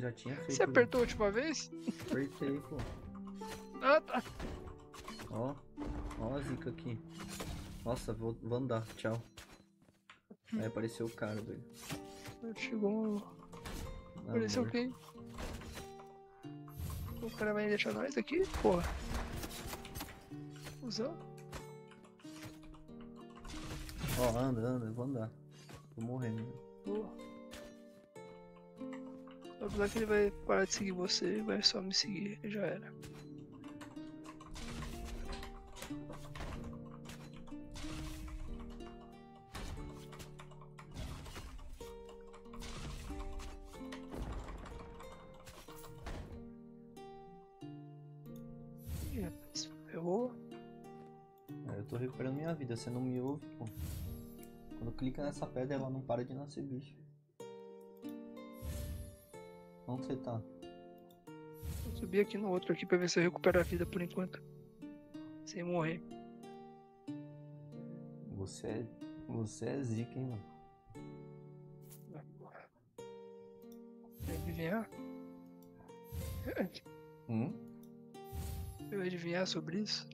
já tinha feito. Você apertou a última vez? Apertei, pô. Ah, tá. Ó a zica aqui. Nossa, vou andar, tchau. Aí apareceu o cara, doido. Chegou. Apareceu Amor. quem? O cara vai deixar nós aqui? Porra. Usão. Ó, anda, eu vou andar. Tô morrendo. Porra. Apesar que ele vai parar de seguir você e vai só me seguir. Já era. Ih, rapaz, ferrou. Eu tô recuperando minha vida, você não me ouve, pô. Quando clica nessa pedra, ela não para de nascer bicho. Onde você tá? Vou subir aqui no outro aqui pra ver se eu recupero a vida por enquanto. Sem morrer. Você é zica, hein, mano. Vai adivinhar? Eu ia adivinhar sobre isso?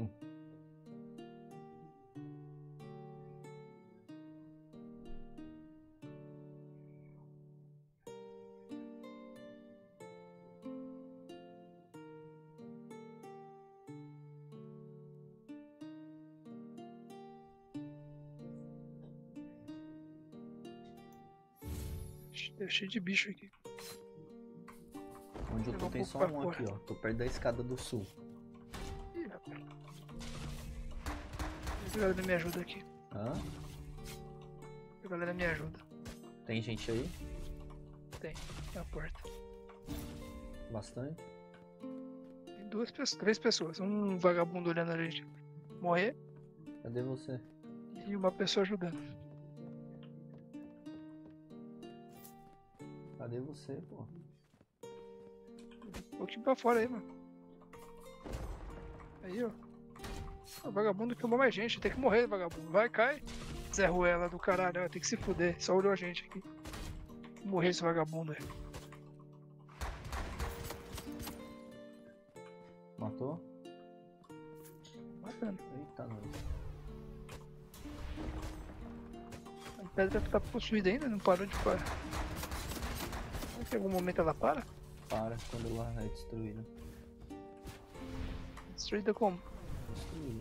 Tá cheio de bicho aqui. Onde eu tô tem só um aqui, ó. Tô perto da escada do sul. Ih, rapaz. A galera me ajuda aqui. Hã? A galera me ajuda. Tem gente aí? Tem, na porta. Bastante? Tem duas pessoas, três pessoas. Um vagabundo olhando a gente morrer Cadê você? e uma pessoa ajudando. Cadê você, pô? Um pouquinho pra fora aí, mano. Aí, ó. O vagabundo queimou mais gente. Tem que morrer, vagabundo. Vai, cai. Zé Ruela do caralho, ó. Tem que se fuder. Só olhou a gente aqui. Morrer esse vagabundo aí. Matou? Matando. Eita, nós. A pedra tá possuída ainda, não parou de parar. Será que em algum momento ela para? Para quando ela é destruída. Destruída como? Destruída.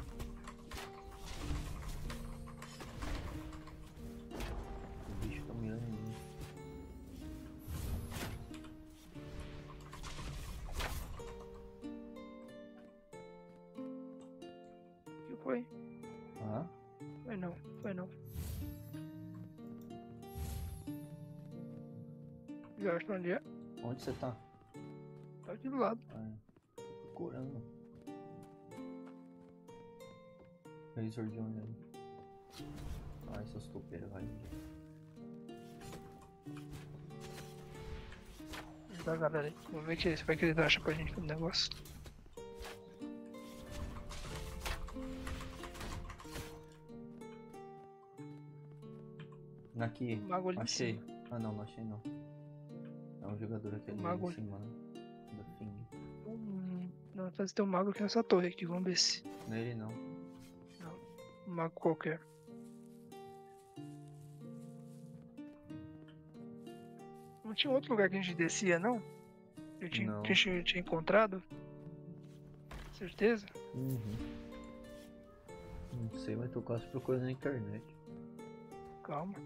O bicho tá mirando em mim. O que foi? Hã? Foi não. Já acho onde é? Onde você tá? Tá aqui do lado. Tô procurando. Razor de onde aí? Ai, seus topeiros, vai. Da galera aí. Vamos ver que vai que ele acha pra gente no negócio. Aqui, Mago ali em achei. cima. Ah não, não achei não. É um jogador aqui ali Mago em cima, né? Da Fing. Não, tem um mago aqui nessa torre aqui, vamos ver se. Nele não. Não, um mago qualquer. Não tinha outro lugar que a gente descia, não? Não. Que a gente tinha encontrado? Certeza? Não sei, mas tô quase procurando na internet. Calma.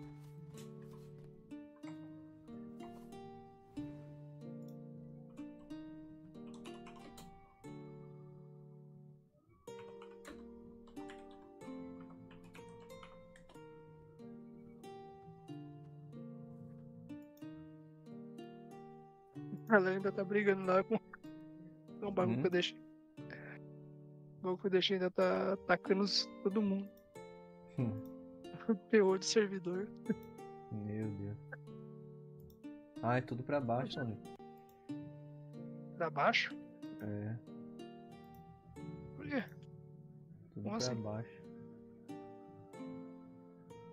Ela ainda tá brigando lá com o bagulho que eu deixei. O bagulho que eu deixei ainda tá atacando todo mundo. Teor de servidor. Meu Deus. Ah, é tudo pra baixo, olha. Pra baixo? É, Por quê? tudo Como pra assim? baixo.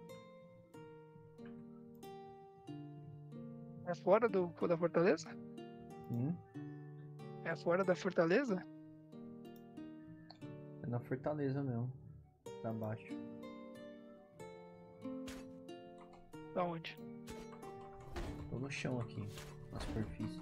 É fora da fortaleza? É fora da fortaleza? É na fortaleza mesmo. Pra baixo. Da onde? Tô no chão aqui. Na superfície.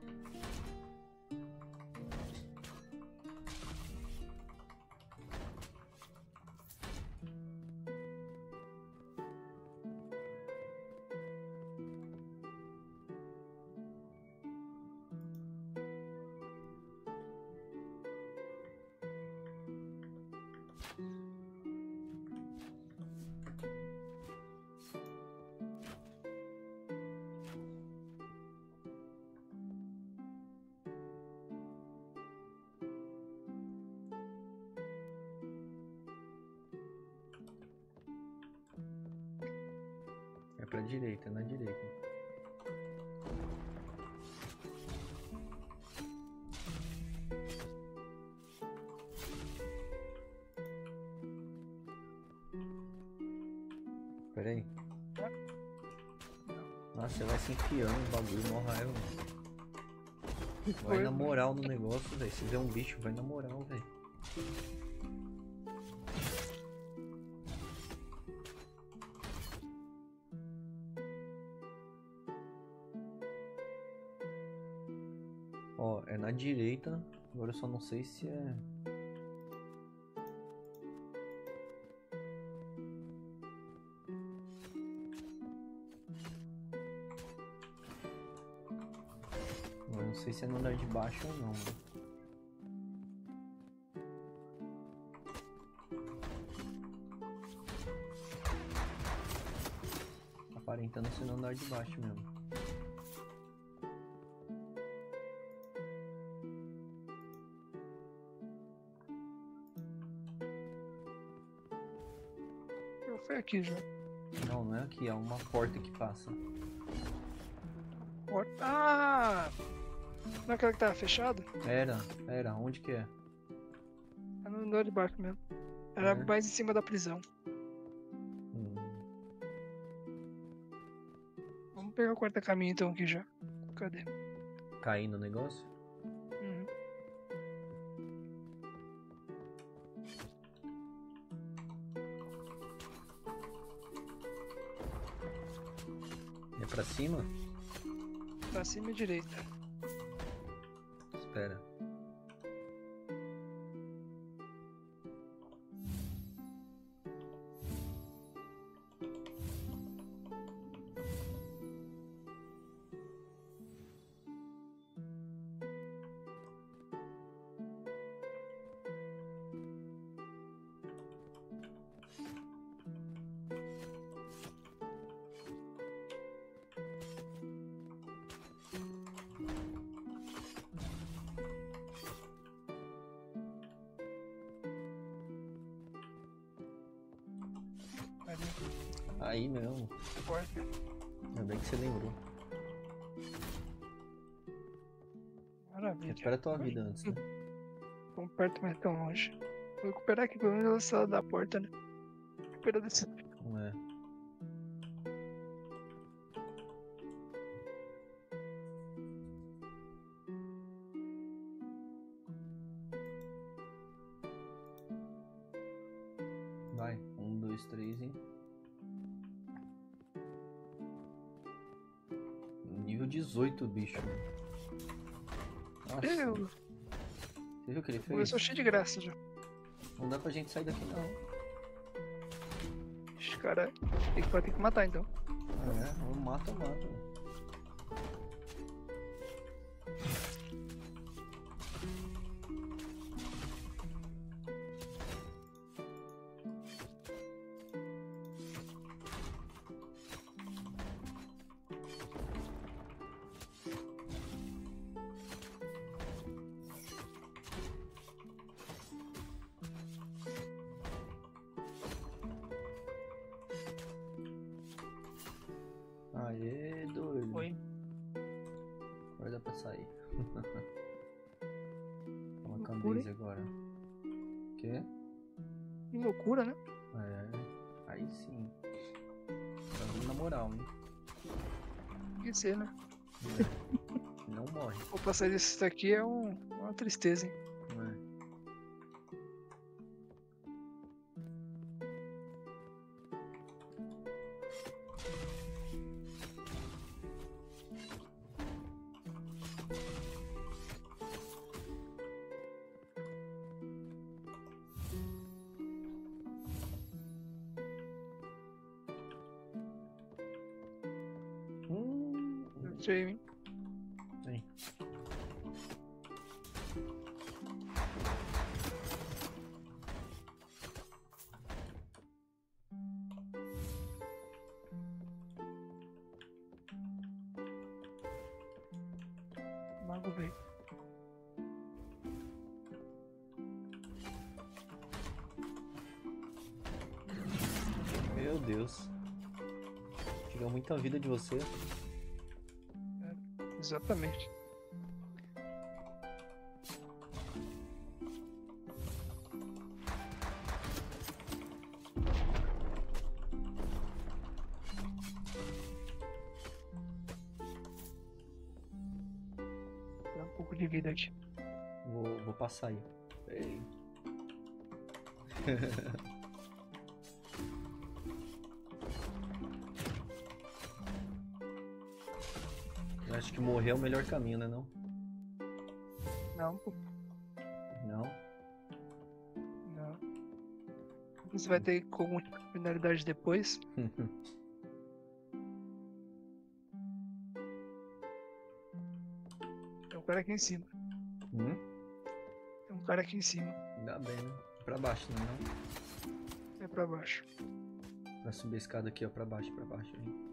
É pra direita, na direita. Pera aí. Nossa, você vai se enfiando no bagulho, mó raiva. Vai na moral no negócio, velho. Se vê um bicho, vai na moral, velho. Ó, é na direita. Agora eu só não sei se é... Eu não sei se é no andar de baixo ou não, mano. Aparentando ser no andar de baixo mesmo. Eu fui aqui já. Não, não é aqui, é uma porta que passa. Porta. Ah! Não é aquela que tava fechada? Era, onde que é? É no andar de baixo mesmo. Era É. mais em cima da prisão. Hum. Vamos pegar o quarto caminho então aqui já. Cadê? Cair no negócio? Uhum. É pra cima? Pra cima e direita. Espera. Ali. Aí mesmo. Porta. Ainda bem que você lembrou. Maravilha. Recupera a tua vida antes, né? Vamos perto, mas tão longe. Vou recuperar aqui pelo menos essa da porta, né? Recupera desse. Não é. Vai. 1, 2, 3 e... Nível 18, bicho. Nossa. Eu Você viu o que ele fez? começou cheio de graça já. Não dá pra gente sair daqui, não. Ixi, cara, vai ter que matar então. É, ou mata ou mata. Aê, doido. Oi. Agora dá pra sair. Uma Loucura, Candace hein? agora. Quê? Que loucura, né? É. Aí sim. Tá vindo na moral, hein? Tem que ser, né? Não não morre. Vou passar desse daqui é uma tristeza, hein? Não é? Não sei, hein? Vem. Mago veio. Meu Deus. Tirou muita vida de você. Exatamente. Dá um pouco de vida aqui. Vou passar aí. Ei. Eu acho que morrer é o melhor caminho, né não? Não, pô. Não? Não. Você vai ter como finalidade depois. Tem um cara aqui em cima. Tem um cara aqui em cima. Ainda bem, né? Pra baixo, não? É pra baixo. Pra subir a escada aqui, ó. Pra baixo aí.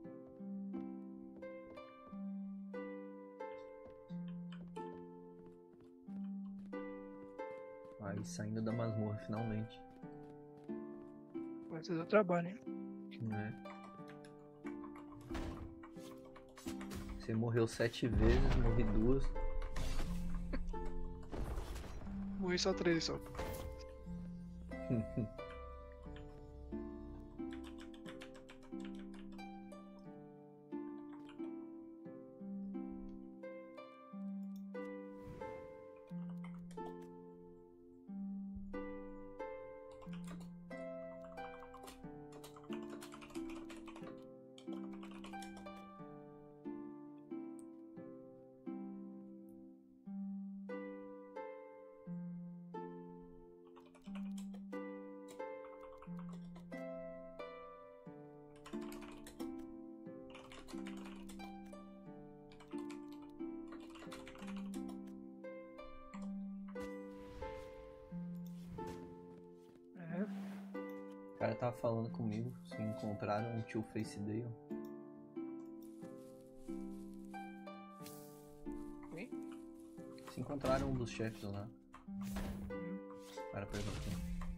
Aí, saindo da masmorra, finalmente. Vai ser do trabalho, hein? Né? Você morreu 7 vezes, morri 2. Morri só 3 só. O cara tava falando comigo, se encontraram um tio Face Dale. Oi? Se encontraram um dos chefes lá. O cara perguntou.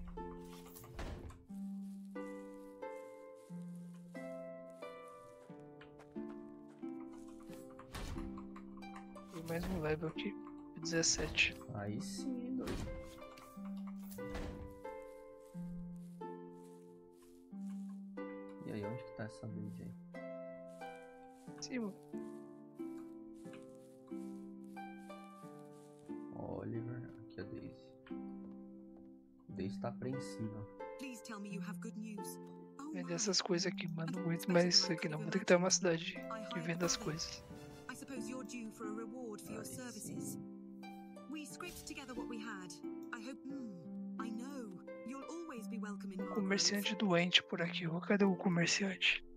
Tem mais um level aqui. 17. Aí sim, doido. E aí, onde que tá essa build aí? Cima. Oliver, aqui é a Daisy. Daisy tá apreensiva. Please tell me you have good news. Oh, Vende my. essas coisas aqui, mano. Muito mais aqui não. Vou ter que ter uma cidade que venda as coisas. I suppose you're due for a reward for your Aí services. sim. We scraped together what we had. I hope. I know. You'll always be welcome in Margrove. Comerciante doente por aqui. Ô, cadê o comerciante?